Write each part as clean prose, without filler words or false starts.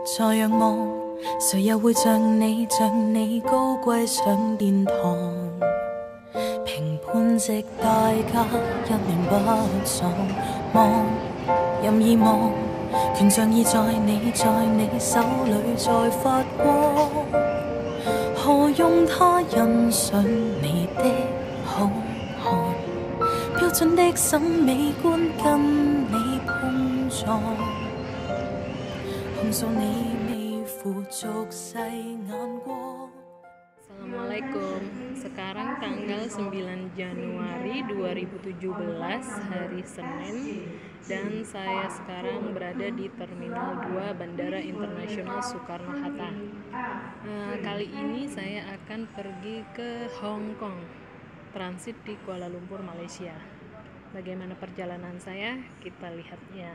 在仰望，谁又会像你高贵上殿堂？评判值大家一念不爽，望任意望，权杖已在你手里在发光，何用他欣赏你的好看？标准的审美观跟你碰撞，控诉你未負俗世眼光。 Assalamualaikum. Sekarang tanggal 9 Januari 2017 hari Senin, dan saya sekarang berada di Terminal 2 Bandara Internasional Soekarno-Hatta. Kali ini saya akan pergi ke Hong Kong, transit di Kuala Lumpur, Malaysia. Bagaimana perjalanan saya? Kita lihat ya.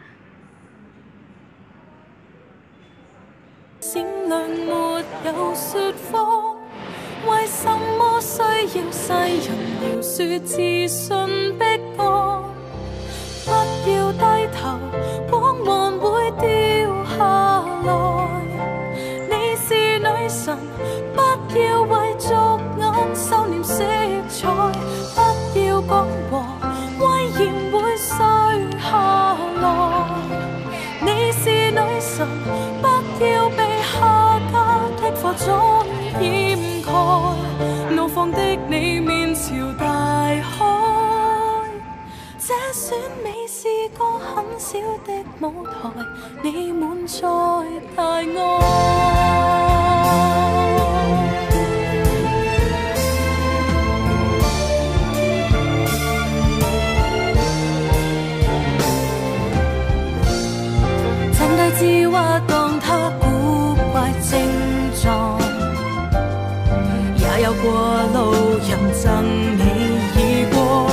善良沒有說謊，為什麼需要世人描述自信逼降？不要低頭，光環會掉下來。你是女神，不要為俗眼收斂色彩，不要講和威嚴會碎下來。你是女神，不要被下家的火種掩蓋，怒放的你面朝大海，這選美是個很小的舞台，你滿載大愛。 智挖當他古怪症狀，也有過路人贈你已過，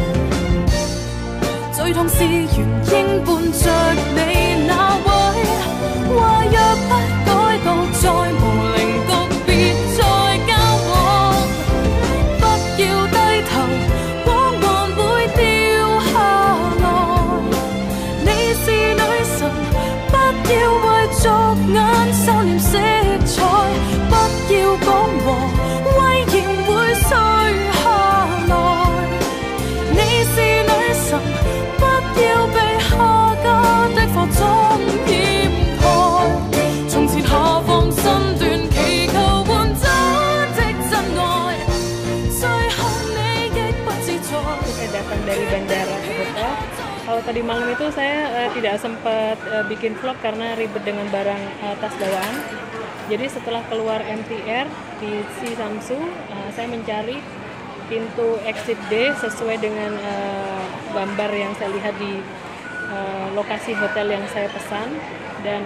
最痛是原應伴着你那位，話若不改到再無靈局，別再交往，不要低頭，光環會掉下來，你是女神。 不要為俗眼收斂色彩，不要講和威嚴會碎下來。你是女神，不要被下家的火種掩蓋。從前下放身段，祈求換真的真愛，最後你亦不自在。 Datang dari bandara ke hotel. Kalau tadi malam itu saya tidak sempat bikin vlog karena ribet dengan barang tas bawaan. Jadi setelah keluar MTR di Cisamsu, saya mencari pintu exit D sesuai dengan gambar yang saya lihat di lokasi hotel yang saya pesan. Dan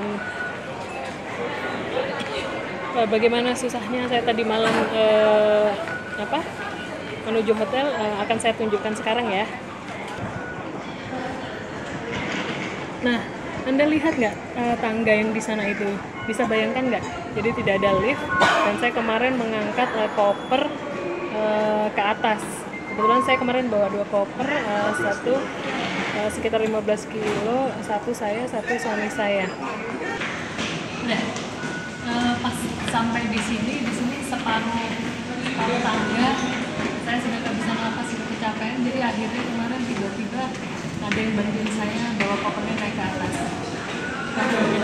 bagaimana susahnya saya tadi malam menuju hotel akan saya tunjukkan sekarang ya. Nah, Anda lihat nggak tangga yang di sana itu? Bisa bayangkan nggak? Jadi tidak ada lift, dan saya kemarin mengangkat koper ke atas. Kebetulan saya kemarin bawa 2 koper, satu sekitar 15 kilo, satu saya, satu suami saya. Udah, pas sampai di sini separuh tangga, saya sudah kehabisan napas, sudah kecapean, jadi akhirnya kemarin tiba-tiba ada yang bantuin saya bawa kopernya naik ke atas. Kemarin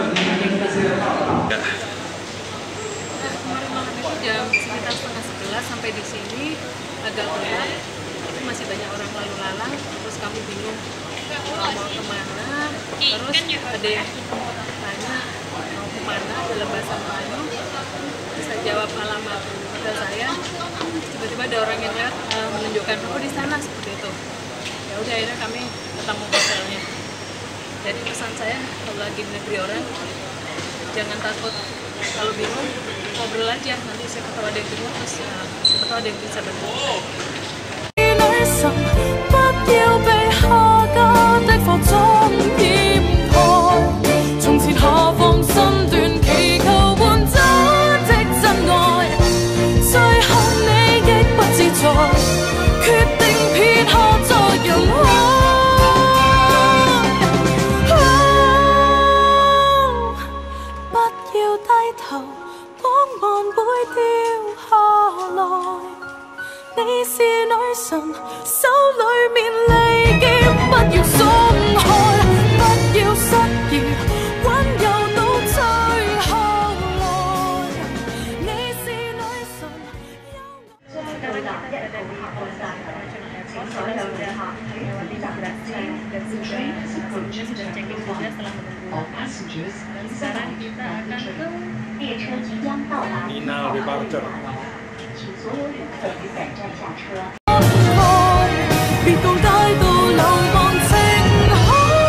malam itu jam sekitar 10:30 sampai di sini agak gelap, tapi masih banyak orang lalu lalang. Terus kami bingung mau kemana. Terus ada yang tanya mau kemana dalam bahasa Melayu. Saya jawab alamat hotel saya. Tiba-tiba ada orang yang lihat menunjukkan oh di sana, seperti itu. Ya udah, akhirnya kami ketemu hotelnya. Jadi pesan saya kalau lagi di negeri orang jangan takut, kalau bingung ngobrol aja, nanti siapa tahu ada yang bingung, terus siapa tahu ada yang bisa bantu. 不要低頭，光芒會掉下來。你是女神，手裏面利劍，不要鬆開，不要失意，溫柔到最後來。你是女神。 Sekarang kita berada di Plaza International Airport. Kita sudah melewati imigrasi dan sudah checking juga setelah menunggu lama. Dan sekarang kita akan ke 列车即将到达 Nina Departure. 请所有旅客于本站下车。 別告街道流亡情海，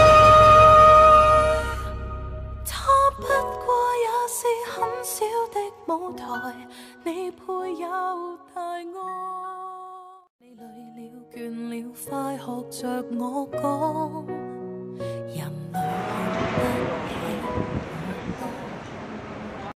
它不過也是很小的舞台，你配有大愛。你累了倦了，快學着我講，人類原不